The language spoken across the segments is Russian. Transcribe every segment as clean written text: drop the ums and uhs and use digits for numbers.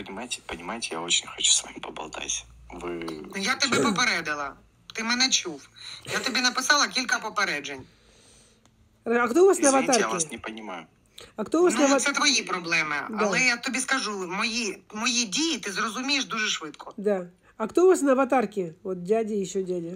понимаете, я очень хочу с вами поболтать. Ви... Я тебе попередила. Ти мене чув. Я тобі написала кілька попереджень. А кто у вас на Извините, аватарке? я вас не понимаю. А кто у вас на Ну, аватарке? це твої проблеми. Да. Але я тобі скажу, мої дії ти зрозумієш дуже швидко. Да. А кто у вас на аватарке? Вот дядя и еще дядя.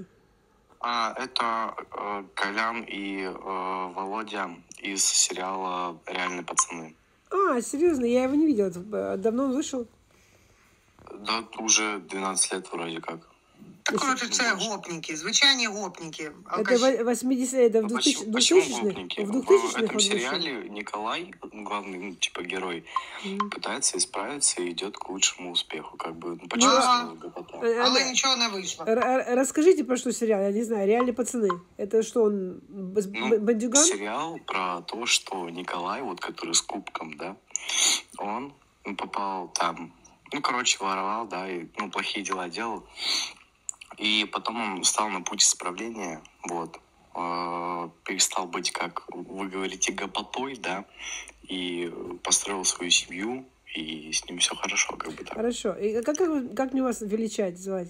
Это Колян и Володя из сериала «Реальные пацаны». А, серьезно, я его не видела. Давно он вышел? Да, уже 12 лет вроде как. Так, коротше, це гопніки, звичайні гопніки. Это 80, это в 2000-х? Почему гопники? В В 2000-х этом он вышел. сериале Николай, главный, ну, типа, герой, пытается исправиться и идет к лучшему успеху. Как бы, ну, почему гопота? Але нічого не вийшло. Расскажите, про что сериал, я не знаю, «Реальные пацаны». Это что, он бандюган? Сериал про то, что Николай, вот который с кубком, да, он попал там, ну, короче, воровал, да, и, ну, плохие дела делал. И потом он стал на путь исправления, вот, перестал быть, как вы говорите, гопотой, да, и построил свою семью, и с ним все хорошо, как бы так. Хорошо. И как мне вас величать, звать?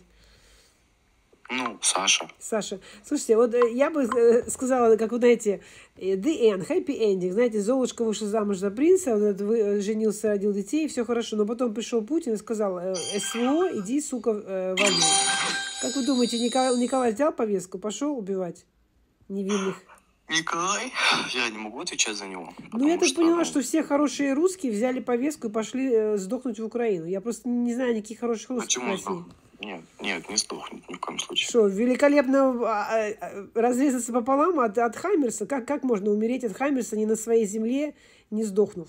Ну, Саша. Саша. Слушайте, вот я бы сказала, как вы знаете, the end, happy ending. Знаете, Золушка вышла замуж за принца, вот этот женился, родил детей, все хорошо. Но потом пришел Путин и сказал, СВО, иди, сука, воюй. Как вы думаете, Николай взял повестку, пошел убивать невинных? Николай? Я не могу отвечать за него. Ну, я так поняла, что все хорошие русские взяли повестку и пошли сдохнуть в Украину. Я просто не знаю никаких хороших русских в России. Нет, не сдохнет ни в коем случае. Что, великолепно разрезаться пополам от Хаймерса? Как можно умереть от Хаймерса не на своей земле, не сдохнув?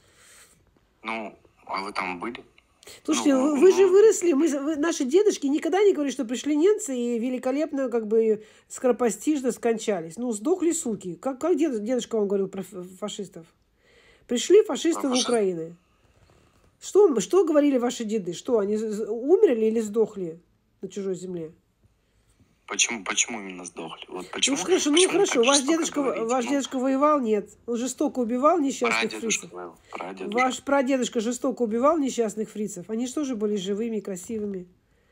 Ну, а вы там были? Слушайте, вы же выросли, наши дедушки никогда не говорили, что пришли немцы и великолепно, как бы, скоропостижно скончались. Ну, сдохли суки. Как дедушка вам говорил про фашистов? Пришли фашисты в Украину. Что говорили ваши деды? Что, они умерли или сдохли на чужой земле? Почему именно сдохли? Вот почему, ну хорошо, ваш дедушка воевал, нет. Он жестоко убивал несчастных фрицев. Ваш прадедушка жестоко убивал несчастных фрицев. Они что же были живыми, красивыми?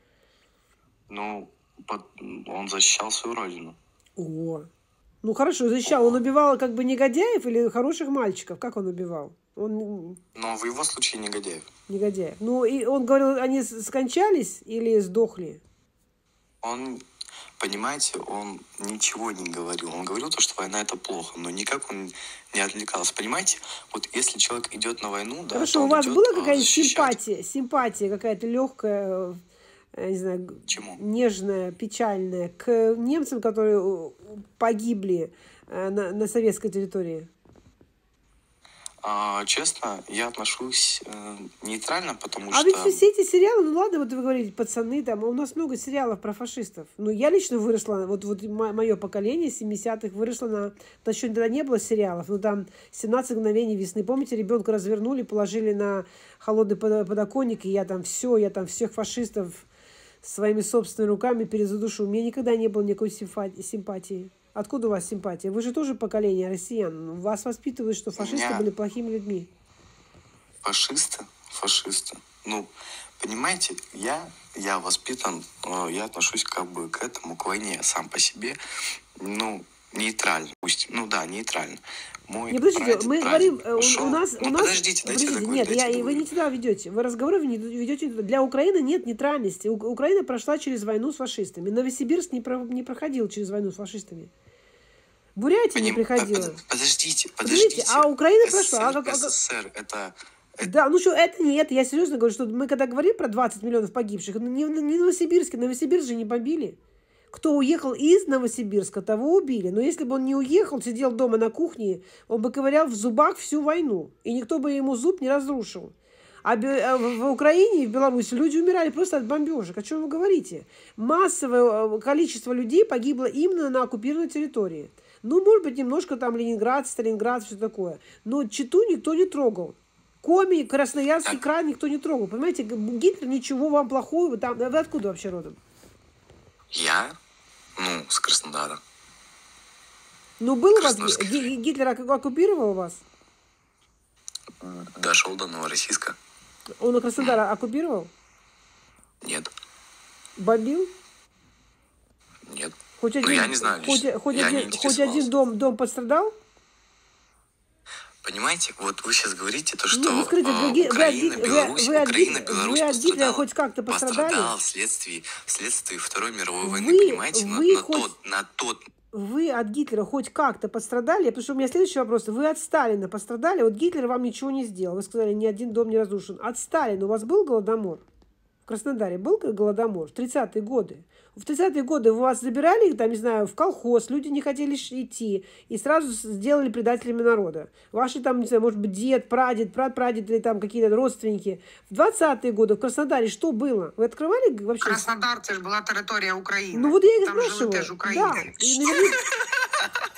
Ну, он защищал свою родину. О, ну хорошо, защищал. Он убивал как бы негодяев или хороших мальчиков? Как он убивал? Но в его случае негодяев. Негодяев. Ну, и он говорил, они скончались или сдохли? Понимаете, он ничего не говорил. Он говорил то, что война это плохо, но никак он не отвлекался. Понимаете, вот если человек идет на войну, да. Хорошо, у вас была какая-то симпатия какая-то легкая, не знаю, нежная, печальная к немцам, которые погибли на советской территории? Честно, я отношусь нейтрально, потому что... А ведь все эти сериалы, ну ладно, вот вы говорите, пацаны, там, у нас много сериалов про фашистов. Ну, я лично выросла, вот мое поколение 70-х выросло на еще тогда не было сериалов, ну, там, 17 мгновений весны. Помните, ребенка развернули, положили на холодный подоконник, и я там всех фашистов своими собственными руками перезадушу. У меня никогда не было никакой симпатии. Откуда у вас симпатия? Вы же тоже поколение россиян. Вас воспитывают, что фашисты были плохими людьми. Фашисты? Ну, понимаете, я воспитан, я отношусь как бы к этому, к войне сам по себе, ну, нейтрально. Пусть, ну да, нейтрально. Не, подождите, мы говорим, у нас... Подождите, нет, вы не туда ведете. Вы разговоры ведете. Для Украины нет нейтральности. Украина прошла через войну с фашистами. Новосибирск не проходил через войну с фашистами. Бурятия не приходила. Подождите. А Украина прошла. СССР это... Да, ну что, это нет. Я серьезно говорю, что мы когда говорим про 20 миллионов погибших, не Новосибирске. Новосибирск же не бомбили. Кто уехал из Новосибирска, того убили. Но если бы он не уехал, сидел дома на кухне, он бы ковырял в зубах всю войну. И никто бы ему зуб не разрушил. А в Украине и в Беларуси люди умирали просто от бомбежек. О чем вы говорите? Массовое количество людей погибло именно на оккупированной территории. Ну, может быть, немножко там Ленинград, Сталинград, все такое. Но Читу никто не трогал. Коми, Красноярский край никто не трогал. Понимаете, Гитлер ничего вам плохого. Вы откуда вообще родом? Я? Ну, с Краснодара. Ну, был у вас... Гитлер оккупировал вас? Дошел до Новороссийска. Он Краснодар оккупировал? Нет, Бомбил? нет. Хоть Ну, один, я не знаю лично. хоть Я не один, хоть один интересовался. дом пострадал? Понимаете, вот вы сейчас говорите то, Ну, что вы скажите, Украина, Беларусь, Украина, Беларусь вы от Гитлера пострадала, хоть как-то пострадали? пострадала вследствие Второй мировой войны, Вы, понимаете? вы На хоть... тот Вы от Гитлера хоть как-то пострадали? Потому что у меня следующий вопрос. Вы от Сталина пострадали? Вот Гитлер вам ничего не сделал. Вы сказали, ни один дом не разрушен. От Сталина у вас был голодомор? В Краснодаре был голодомор в 30-е годы? В 30-е годы вас забирали, там, не знаю, в колхоз, люди не хотели идти, и сразу сделали предателями народа. Ваши там, не знаю, может быть, дед, прадед, прадед или там какие-то родственники. В 20-е годы в Краснодаре что было? Вы открывали вообще? Краснодар, це ж була територія України. Ну вот я и Там жили спрашиваю. теж Да. українці. И наверняка...